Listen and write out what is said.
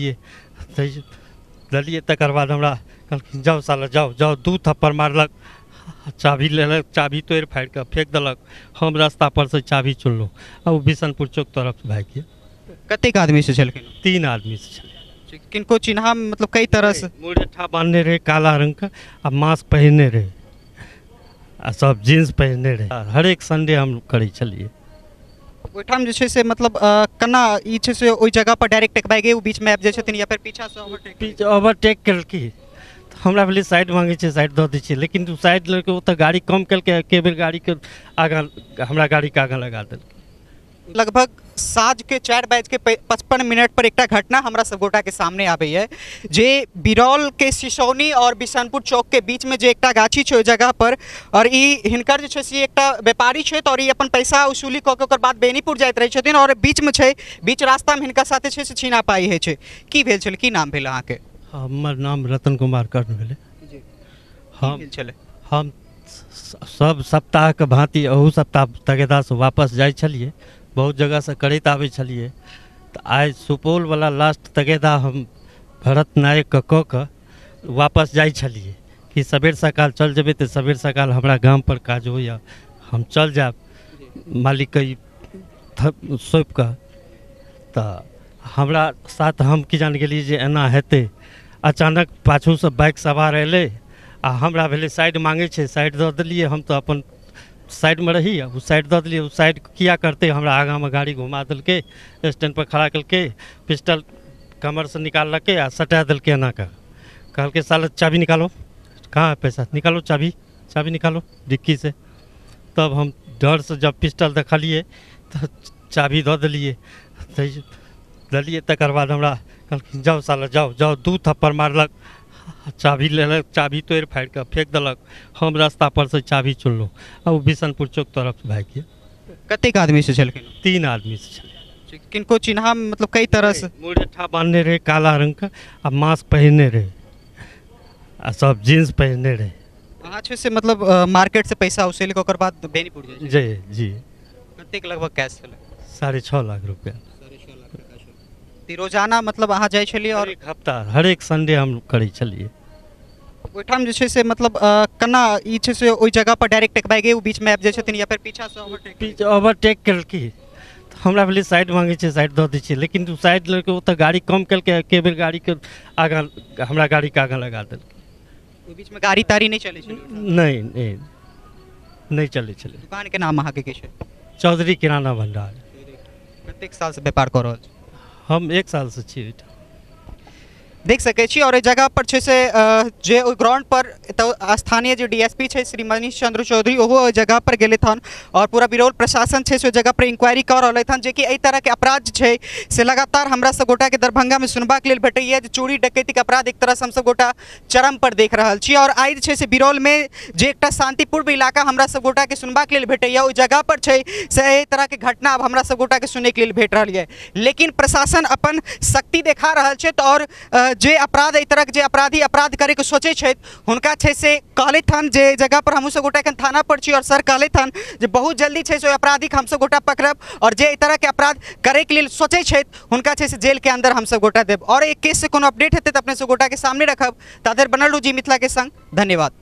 ये दलिए तकर बाद हमरा कहलखिन जाओ साला जाओ जाओ, दू थप्पड़ मारलक, चाभी लेलक, चाभी तोड़ फाड़ के फेंक देलक। हम रास्ता पर से चाभी चुनलहुँ आ ओ बिशनपुर चौक तरफ भागि गेल। कतेक आदमी से छलखिन? 3 आदमी से छलै। किनको चिन्हा मतलब कई तरह से? मुरेठा बांधने रहे काला रंग का, आ मास्क पहनने रहे, आ सब जीन्स पहनने रहे। हर एक संडे हम करै छलिए। ओहिठाम जे छै से मतलब केना ई छै से ओहि जगह पर डायरेक्ट टकबाइ, ओ बीच में आबि जाइ छथिन या फिर पीछा से ओवरटेक केलकै? हमरा भेलै साइड मांगे छै, साइड दऽ दै छियै, लेकिन ओ साइड लेके ओतऽ गाड़ी कम केलकै, एके बेर गाड़ी के आगाँ हमरा गाड़ी के आगाँ लगा देलकै। लगभग साँझ के 4:55 पर एकटा घटना हमरा सब गोटा के सामने आबैए जे बिरौल के सिसौनी और बिशनपुर चौक के बीच में जे एकटा गाछी छै ओहि जगह पर, और ई हिनकर जे छै से एकटा व्यापारी छै और ई अपन पैसा वसूली कऽ के ओकर बाद बेनीपुर जाइत रहै छथिन, और बीच में छै, बीच रास्ता में हिनका साथे छै से छीनापाई होइ छै। की भेल छल, की नाम भेल अहाँके? हमर नाम रतन कुमार कर्ण भेलै। हम सब सप्ताह के भांति अहू सप्ताह तगेदा से वापस जाइ छलिए, बहुत जगह से करैत आबै छलिए। तऽ आइ सुपौल वाला लास्ट तगेदा हम भरत नायक के कऽ के वापस जाइ छलिए कि सबेर सकाल चल जेबै तऽ सबेर सकाल हमरा गाम पर काज होइए, हम चल जाएब मालिक के सौंप कऽ। तऽ हमरा साथ हम की जान गेलिए जे एना हेतै। अचानक पाछू से बाइक सवार एलै आ हमरा भेलै साइड मांगे छै, साइड दऽ देलिए। हम तऽ अपन साइड में रही, वो साइड दऽ देलिए। साइड किया करते, हमरा आगा में गाड़ी घुमा देलकै, स्टैंड पर खड़ा केलकै, पिस्टल कमर से निकाललकै आ सटा देलकै एना के। कहलकै साला चाबी निकालो, कहाँ है पैसा, निकालो चाबी, चाबी निकालो डिक्की से। तब हम डर से जब पिस्टल देखलिए तो चाबी दऽ देलिए। दलिए तकर बाद हमरा कहलखिन जाओ साला जाओ जाओ, दू थप्पड़ मारलक, चाभी लेलक, चाभी तोड़ फाड़ के फेंक देलक। हम रास्ता पर से चाभी चुनलहुँ आ ओ बिशनपुर चौक तरफ भागि गेल। कतेक आदमी से छलखिन? 3 आदमी से छलै। किनको चिन्हा मतलब कई तरह से? मुरेठा बांधने रहे काला रंग का, आ मास्क पहनने रहे, आ सब जीन्स पहनने रहे। अहाँ छै से मतलब मार्केट से पैसा वसूली ओकर बाद बेनीपुर जी जी। कतेक लगभग कैश छलै? 6.5 लाख रुपया। रोजाना मतलब अहाँ जाइ छलिए? और एक हफ्ता हर एक संडे हम करै छलिए। ओहिठाम जे छै से मतलब केना ई छै से ओहि जगह पर डायरेक्ट टकबाइ, ओ बीच में आबि जाइ छथिन या फिर पीछा से ओवरटेक केलकै? हमरा भेलै साइड मांगे छै, साइड दऽ दै छियै, लेकिन ओ साइड लेके ओतऽ गाड़ी कम केलकै, एके बेर गाड़ी के आगाँ हमरा गाड़ी के आगाँ लगा देलकै। ओहि बीच में गाड़ी तारी नहीं चलै छलै? नहीं चलै छलै। दुकान के नाम अहाँके की छै? चौधरी किराना भंडार। कतेक साल से व्यापार कर रहल छी? हम 1 साल से छी। देख सकै छी। और जगह पर छै से जे ग्राउंड पर स्थानीय जो डीएसपी छै श्री मनीष चंद्र चौधरी, ओहो ओहि जगह पर गेले हन और पूरा बिरौल प्रशासन छै से जगह पर इंक्वायरी कर रहे हन, जे कि एहि तरह के अपराध छै से लगातार हमरा सब गोटा के दरभंगा में सुनबाक लेल भेटैया जे चोरी डकैती के अपराध एक तरह से हम सब गोटा चरम पर देख रहल छी। और आइ छै से बिरौल में जे एकटा शांतिपूर्ण इलाका हमरा सब गोटा के सुनबाक लेल भेटैया, ओहि जगह पर छै से एहि तरह के घटना अब हमरा सब गोटा के सुनै के लेल भेट रहल है। लेकिन प्रशासन अपन शक्ति देखा रहल छै और जे अपराध एहि तरह के जे अपराधी अपराध करे के सोचे छथि हुनका छै से कहलथि हन, जे जगह पर हमहूँ सब गोटा एखन थाना पर छी और सर कहलथि हन जे बहुत जल्दी छै से अपराधी के हम सब गोटा पकड़ब, और जे एहि तरह के अपराध करे के लेल सोचे छथि हुनका छै से जेल के अंदर हम सब गोटा देब। और एक केस से कोनो अपडेट हेतै तऽ अपने सब गोटा के सामने रखब। ताधर बनल रहू जी मिथिला के संग। धन्यवाद।